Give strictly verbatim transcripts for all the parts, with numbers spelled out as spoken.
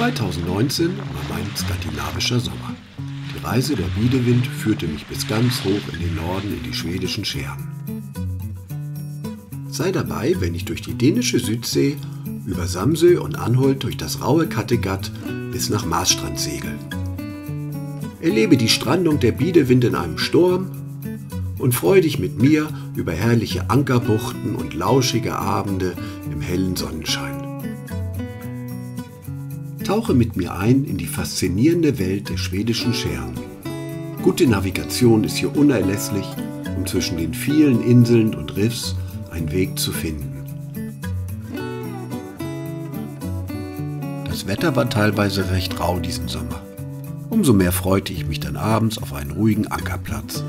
zweitausendneunzehn war mein skandinavischer Sommer. Die Reise der Bidewind führte mich bis ganz hoch in den Norden in die schwedischen Scheren. Sei dabei, wenn ich durch die dänische Südsee, über Samsø und Anholt durch das raue Kattegat bis nach Marstrand segel. Erlebe die Strandung der Bidewind in einem Sturm und freue dich mit mir über herrliche Ankerbuchten und lauschige Abende im hellen Sonnenschein. Tauche mit mir ein in die faszinierende Welt der schwedischen Scheren. Gute Navigation ist hier unerlässlich, um zwischen den vielen Inseln und Riffs einen Weg zu finden. Das Wetter war teilweise recht rau diesen Sommer. Umso mehr freute ich mich dann abends auf einen ruhigen Ankerplatz.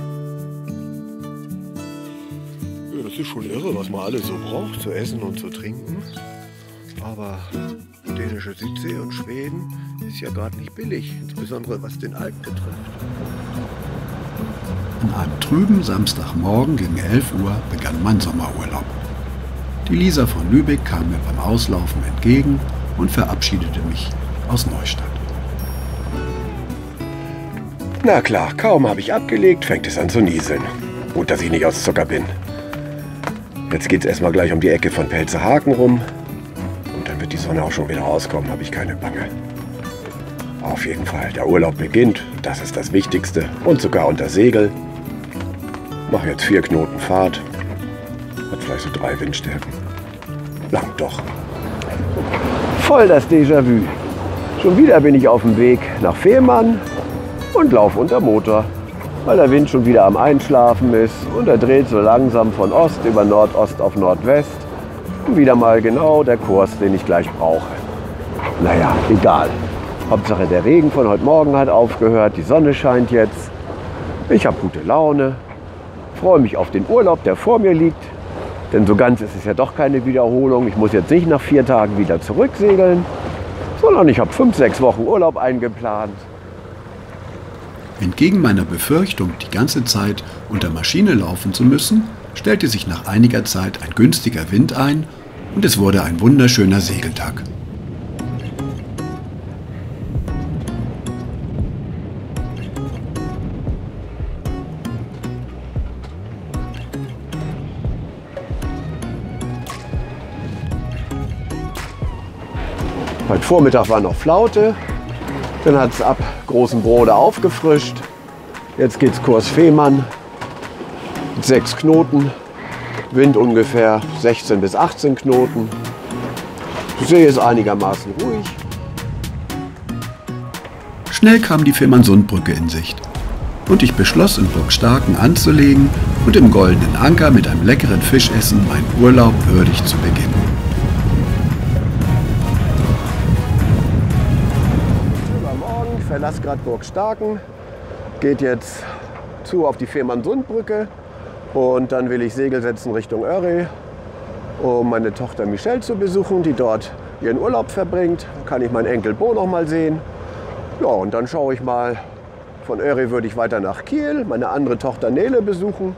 Ja, das ist schon irre, was man alles so braucht, zu essen und zu trinken. Aber dänische Südsee und Schweden ist ja gerade nicht billig, insbesondere was den Alk betrifft. An einem trüben Samstagmorgen gegen elf Uhr begann mein Sommerurlaub. Die Lisa von Lübeck kam mir beim Auslaufen entgegen und verabschiedete mich aus Neustadt. Na klar, kaum habe ich abgelegt, fängt es an zu nieseln. Gut, dass ich nicht aus Zucker bin. Jetzt geht es erstmal gleich um die Ecke von Pelzehaken rum. Und dann wird die Sonne auch schon wieder rauskommen, habe ich keine Bange. Auf jeden Fall, der Urlaub beginnt, das ist das Wichtigste. Und sogar unter Segel. Mache jetzt vier Knoten Fahrt. Hat vielleicht so drei Windstärken. Lang doch. Voll das Déjà-vu. Schon wieder bin ich auf dem Weg nach Fehmarn und laufe unter Motor, weil der Wind schon wieder am Einschlafen ist und er dreht so langsam von Ost über Nordost auf Nordwest. Und wieder mal genau der Kurs, den ich gleich brauche. Naja, egal. Hauptsache der Regen von heute Morgen hat aufgehört, die Sonne scheint jetzt. Ich habe gute Laune, freue mich auf den Urlaub, der vor mir liegt. Denn so ganz ist es ja doch keine Wiederholung. Ich muss jetzt nicht nach vier Tagen wieder zurücksegeln, sondern ich habe fünf, sechs Wochen Urlaub eingeplant. Entgegen meiner Befürchtung, die ganze Zeit unter Maschine laufen zu müssen, stellte sich nach einiger Zeit ein günstiger Wind ein und es wurde ein wunderschöner Segeltag. Heute Vormittag war noch Flaute, dann hat es ab Großen Brode aufgefrischt. Jetzt geht's Kurs Fehmarn, sechs Knoten, Wind ungefähr sechzehn bis achtzehn Knoten. Die See ist einigermaßen ruhig. Schnell kam die Fehmarnsundbrücke in Sicht und ich beschloss, in Burgstarken anzulegen und im Goldenen Anker mit einem leckeren Fischessen meinen Urlaub würdig zu beginnen. Ich verlasse gerade Burgstarken, geht jetzt zu auf die Fehmarnsundbrücke und dann will ich Segel setzen Richtung Örre, um meine Tochter Michelle zu besuchen, die dort ihren Urlaub verbringt. Da kann ich meinen Enkel Bo noch mal sehen. Ja, und dann schaue ich mal, von Örre würde ich weiter nach Kiel, meine andere Tochter Nele besuchen.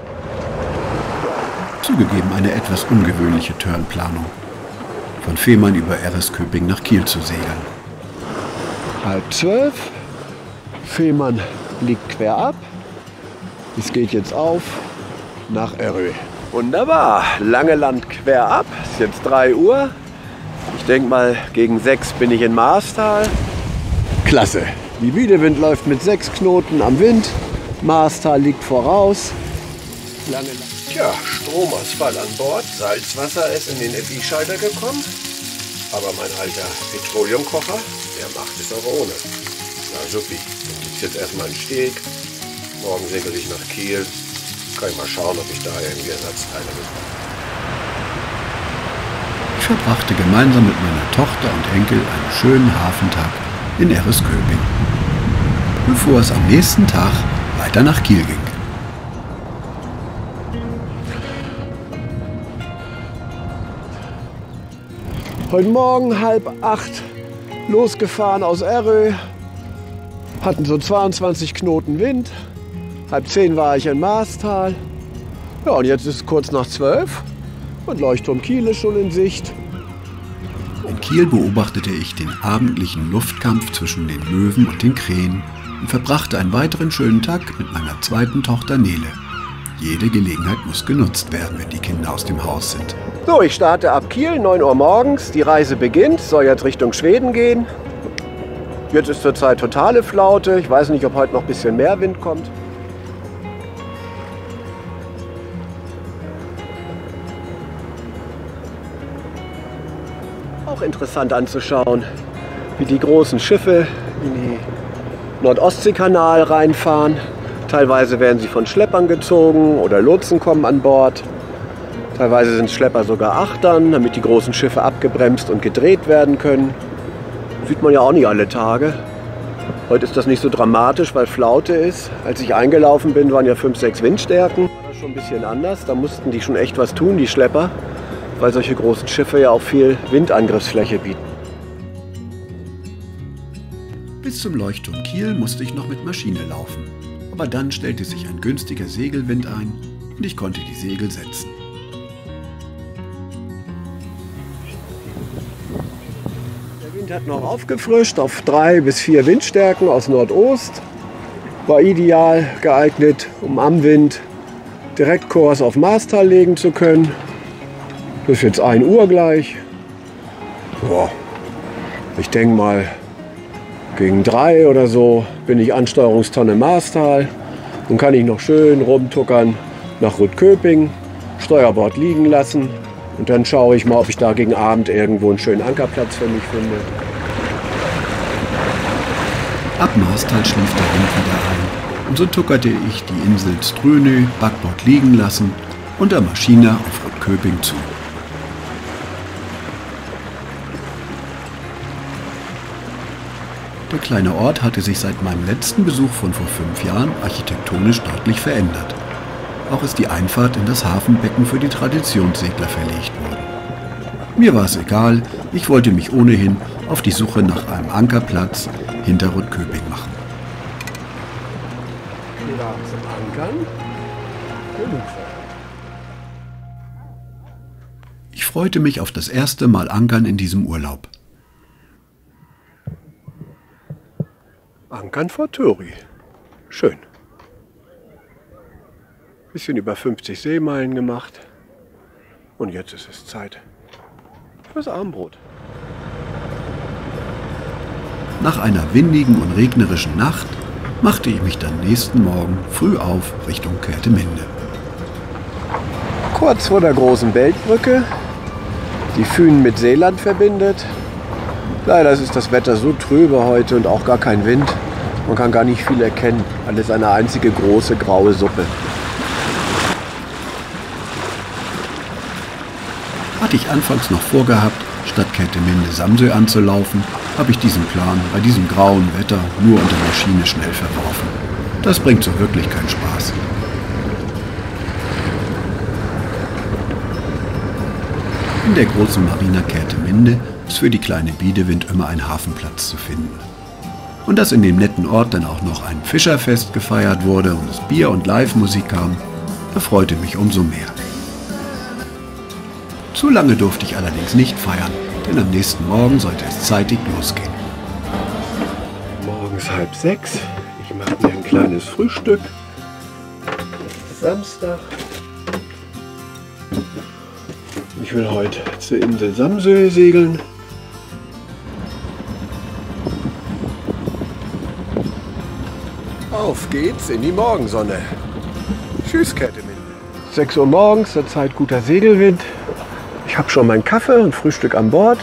Zugegeben eine etwas ungewöhnliche Turnplanung, von Fehmarn über Eresköping nach Kiel zu segeln. Halb zwölf, Fehmarn liegt quer ab. Es geht jetzt auf nach Örre. Wunderbar, Langeland quer ab, ist jetzt drei Uhr. Ich denke mal, gegen sechs bin ich in Marstal. Klasse, die Bidewind läuft mit sechs Knoten am Wind. Marstal liegt voraus. Langeland. Tja, Stromausfall an Bord, Salzwasser ist in den F I-Schalter gekommen. Aber mein alter Petroleumkocher, der macht es auch ohne. Na supi, dann gibt's jetzt erstmal einen Steg. Morgen segel ich nach Kiel. Kann ich mal schauen, ob ich da irgendwie Ersatzteile bekomme. Ich verbrachte gemeinsam mit meiner Tochter und Enkel einen schönen Hafentag in Eresköping, bevor es am nächsten Tag weiter nach Kiel ging. Heute Morgen halb acht losgefahren aus Örre, hatten so zweiundzwanzig Knoten Wind. Halb zehn war ich in Marstal. Ja, und jetzt ist es kurz nach zwölf und Leuchtturm Kiel ist schon in Sicht. Kiel beobachtete ich den abendlichen Luftkampf zwischen den Möwen und den Krähen und verbrachte einen weiteren schönen Tag mit meiner zweiten Tochter Nele. Jede Gelegenheit muss genutzt werden, wenn die Kinder aus dem Haus sind. So, ich starte ab Kiel, neun Uhr morgens. Die Reise beginnt, soll jetzt Richtung Schweden gehen. Jetzt ist zurzeit totale Flaute. Ich weiß nicht, ob heute noch ein bisschen mehr Wind kommt. Auch interessant anzuschauen, wie die großen Schiffe in den Nordostseekanal reinfahren. Teilweise werden sie von Schleppern gezogen oder Lotsen kommen an Bord. Teilweise sind Schlepper sogar Achtern, damit die großen Schiffe abgebremst und gedreht werden können. Sieht man ja auch nicht alle Tage. Heute ist das nicht so dramatisch, weil Flaute ist. Als ich eingelaufen bin, waren ja fünf, sechs Windstärken. Das war schon ein bisschen anders. Da mussten die schon echt was tun, die Schlepper, weil solche großen Schiffe ja auch viel Windangriffsfläche bieten. Bis zum Leuchtturm Kiel musste ich noch mit Maschine laufen. Aber dann stellte sich ein günstiger Segelwind ein und ich konnte die Segel setzen. Der Wind hat noch aufgefrischt auf drei bis vier Windstärken aus Nordost. War ideal geeignet, um am Wind direkt Kurs auf Marstal legen zu können. Das ist jetzt ein Uhr gleich. Boah. Ich denke mal, gegen drei oder so bin ich Ansteuerungstonne Marstal und kann ich noch schön rumtuckern nach Rotköping, Steuerbord liegen lassen und dann schaue ich mal, ob ich da gegen Abend irgendwo einen schönen Ankerplatz für mich finde. Ab Marstal schlief der Wind wieder ein und so tuckerte ich die Insel Strönö Backbord liegen lassen und der Maschine auf Rotköping zu. Der kleine Ort hatte sich seit meinem letzten Besuch von vor fünf Jahren architektonisch deutlich verändert. Auch ist die Einfahrt in das Hafenbecken für die Traditionssegler verlegt worden. Mir war es egal, ich wollte mich ohnehin auf die Suche nach einem Ankerplatz hinter Rotköping machen. Ja, zum Ankern. Ich freute mich auf das erste Mal Ankern in diesem Urlaub. Ankern vor Töri. Schön. Bisschen über fünfzig Seemeilen gemacht. Und jetzt ist es Zeit fürs Abendbrot. Nach einer windigen und regnerischen Nacht machte ich mich dann nächsten Morgen früh auf Richtung Kerteminde. Kurz vor der großen Beltbrücke, die Fühnen mit Seeland verbindet. Leider ist das Wetter so trübe heute und auch gar kein Wind. Man kann gar nicht viel erkennen. Alles eine einzige große graue Suppe. Hatte ich anfangs noch vorgehabt, statt Kerteminde Samsø anzulaufen, habe ich diesen Plan bei diesem grauen Wetter nur unter Maschine schnell verworfen. Das bringt so wirklich keinen Spaß. In der großen Marina Kerteminde ist für die kleine Bidewind immer ein Hafenplatz zu finden. Und dass in dem netten Ort dann auch noch ein Fischerfest gefeiert wurde und es Bier und Live-Musik kam, erfreute mich umso mehr. Zu lange durfte ich allerdings nicht feiern, denn am nächsten Morgen sollte es zeitig losgehen. Morgens halb sechs. Ich mache mir ein kleines Frühstück. Es ist Samstag. Ich will heute zur Insel Samsø segeln. Auf geht's in die Morgensonne. Tschüss, Kerteminde. sechs Uhr morgens, zur Zeit guter Segelwind. Ich habe schon meinen Kaffee und Frühstück an Bord.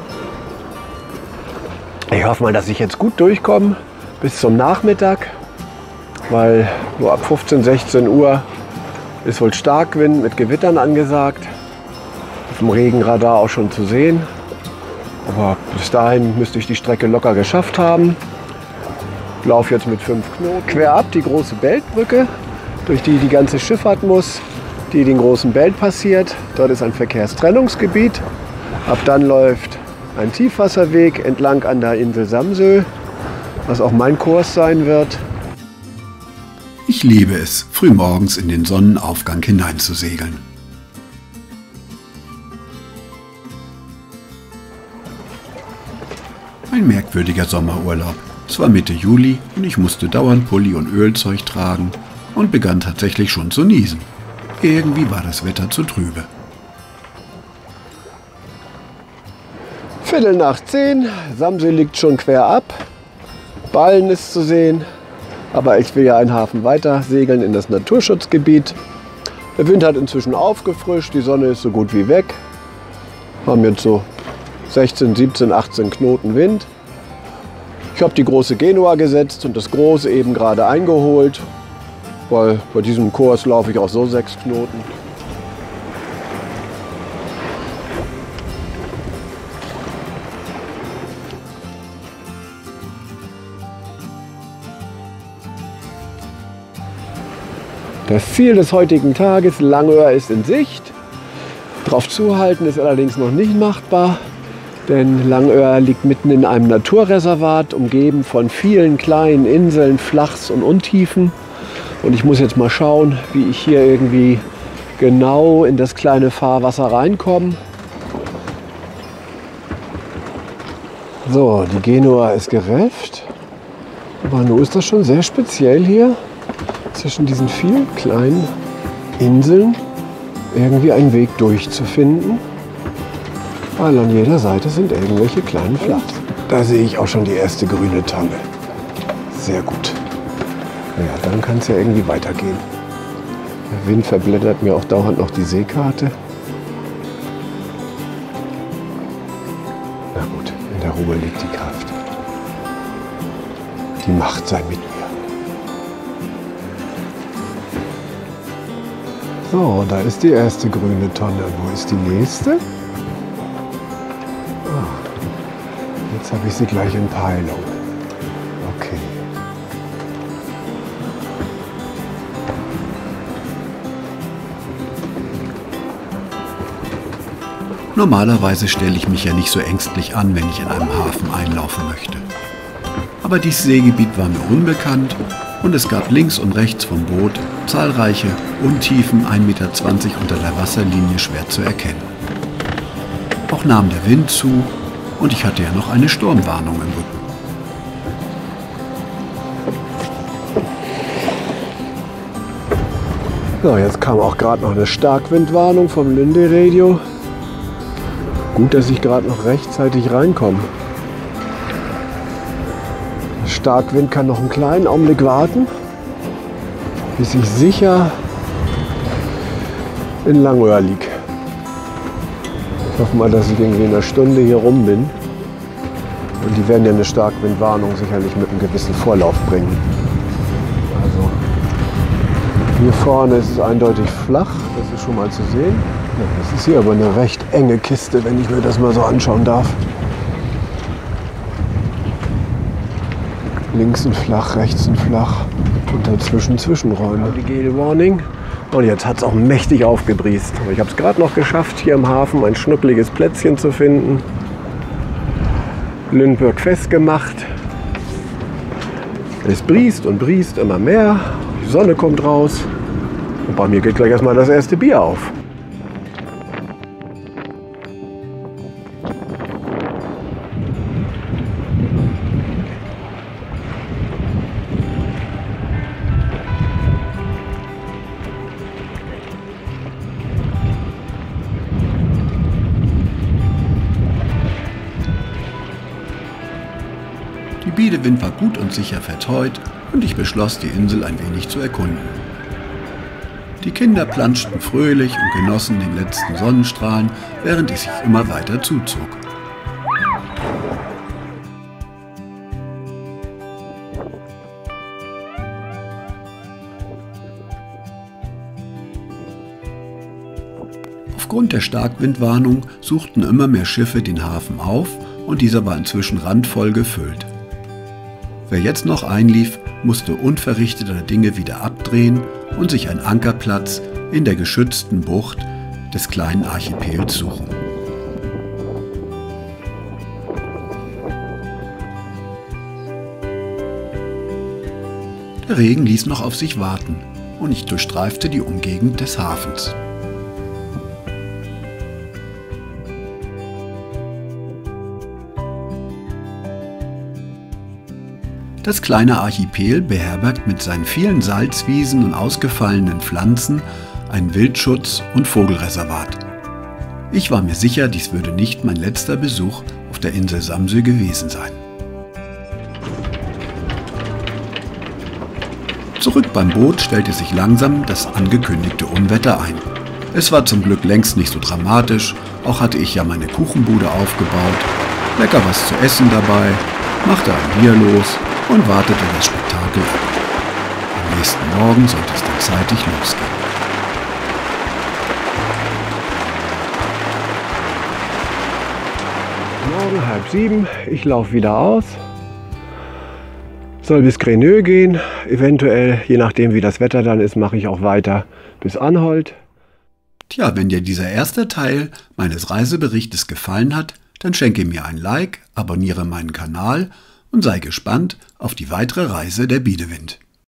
Ich hoffe mal, dass ich jetzt gut durchkomme bis zum Nachmittag, weil so ab fünfzehn, sechzehn Uhr ist wohl Starkwind mit Gewittern angesagt. Auf dem Regenradar auch schon zu sehen. Aber bis dahin müsste ich die Strecke locker geschafft haben. Ich laufe jetzt mit fünf Knoten quer ab die große Beltbrücke, durch die die ganze Schifffahrt muss, die den großen Belt passiert. Dort ist ein Verkehrstrennungsgebiet. Ab dann läuft ein Tiefwasserweg entlang an der Insel Samsø, was auch mein Kurs sein wird. Ich liebe es, frühmorgens in den Sonnenaufgang hineinzusegeln. Ein merkwürdiger Sommerurlaub. Es war Mitte Juli und ich musste dauernd Pulli und Ölzeug tragen und begann tatsächlich schon zu niesen. Irgendwie war das Wetter zu trübe. Viertel nach zehn, Samsø liegt schon quer ab. Ballen ist zu sehen, aber ich will ja einen Hafen weiter segeln in das Naturschutzgebiet. Der Wind hat inzwischen aufgefrischt, die Sonne ist so gut wie weg. Wir haben jetzt so sechzehn, siebzehn, achtzehn Knoten Wind. Ich habe die große Genua gesetzt und das große eben gerade eingeholt, weil bei diesem Kurs laufe ich auch so sechs Knoten. Das Ziel des heutigen Tages, Langøer, ist in Sicht. Drauf zuhalten ist allerdings noch nicht machbar, denn Langøer liegt mitten in einem Naturreservat, umgeben von vielen kleinen Inseln, Flachs und Untiefen. Und ich muss jetzt mal schauen, wie ich hier irgendwie genau in das kleine Fahrwasser reinkomme. So, die Genua ist gerefft, aber nun ist das schon sehr speziell hier, zwischen diesen vielen kleinen Inseln irgendwie einen Weg durchzufinden, weil an jeder Seite sind irgendwelche kleinen Flachs. Da sehe ich auch schon die erste grüne Tonne. Sehr gut. Ja, dann kann es ja irgendwie weitergehen. Der Wind verblättert mir auch dauernd noch die Seekarte. Na gut, in der Ruhe liegt die Kraft. Die Macht sei mit mir. So, da ist die erste grüne Tonne. Wo ist die nächste? Ah, jetzt habe ich sie gleich in Peilung. Okay. Normalerweise stelle ich mich ja nicht so ängstlich an, wenn ich in einem Hafen einlaufen möchte. Aber dieses Seegebiet war mir unbekannt und es gab links und rechts vom Boot zahlreiche Untiefen, ein Meter zwanzig unter der Wasserlinie, schwer zu erkennen. Auch nahm der Wind zu und ich hatte ja noch eine Sturmwarnung im Rücken. So, jetzt kam auch gerade noch eine Starkwindwarnung vom Linde Radio. Gut, dass ich gerade noch rechtzeitig reinkomme. Der Starkwind kann noch einen kleinen Augenblick warten, bis ich sicher in Langøer liege. Ich hoffe mal, dass ich irgendwie in einer Stunde hier rum bin. Und die werden ja eine Starkwindwarnung sicherlich mit einem gewissen Vorlauf bringen. Also hier vorne ist es eindeutig flach, das ist schon mal zu sehen. Ja, das ist hier aber eine recht enge Kiste, wenn ich mir das mal so anschauen darf. Links ein flach, rechts ein flach und dazwischen Zwischenräume. Die Gale Warning. Und jetzt hat es auch mächtig aufgebriest. Aber ich habe es gerade noch geschafft, hier im Hafen ein schnuckliges Plätzchen zu finden. Lindbergh festgemacht. Es briest und briest immer mehr. Die Sonne kommt raus. Und bei mir geht gleich erstmal das erste Bier auf. Die Bidewind war gut und sicher verteut und ich beschloss, die Insel ein wenig zu erkunden. Die Kinder planschten fröhlich und genossen den letzten Sonnenstrahlen, während ich sich immer weiter zuzog. Aufgrund der Starkwindwarnung suchten immer mehr Schiffe den Hafen auf und dieser war inzwischen randvoll gefüllt. Wer jetzt noch einlief, musste unverrichteter Dinge wieder abdrehen und sich einen Ankerplatz in der geschützten Bucht des kleinen Archipels suchen. Der Regen ließ noch auf sich warten und ich durchstreifte die Umgegend des Hafens. Das kleine Archipel beherbergt mit seinen vielen Salzwiesen und ausgefallenen Pflanzen ein Wildschutz- und Vogelreservat. Ich war mir sicher, dies würde nicht mein letzter Besuch auf der Insel Samsø gewesen sein. Zurück beim Boot stellte sich langsam das angekündigte Unwetter ein. Es war zum Glück längst nicht so dramatisch, auch hatte ich ja meine Kuchenbude aufgebaut, lecker was zu essen dabei, machte ein Bier los und wartete das Spektakel ab. Am nächsten Morgen sollte es dann zeitig losgehen. Morgen halb sieben, ich laufe wieder aus. Soll bis Grenö gehen, eventuell, je nachdem wie das Wetter dann ist, mache ich auch weiter bis Anholt. Tja, wenn dir dieser erste Teil meines Reiseberichtes gefallen hat, dann schenke mir ein Like, abonniere meinen Kanal und sei gespannt auf die weitere Reise der Bidewind.